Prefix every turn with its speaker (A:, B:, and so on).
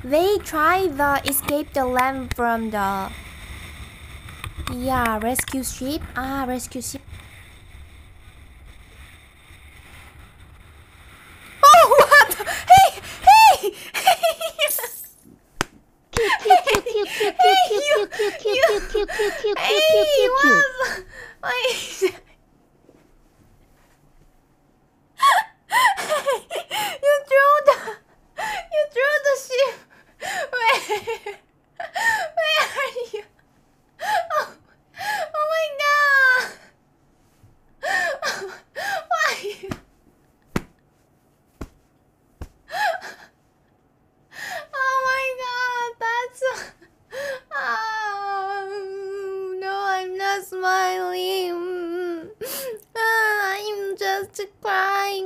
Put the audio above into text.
A: They try the escape the land from the rescue ship. Rescue ship. Oh, what? Hey, hey, Wait. You threw the ship. Where are you? Oh, oh my god. Why? Oh my god, that's oh no, I'm not smiling. I'm just crying.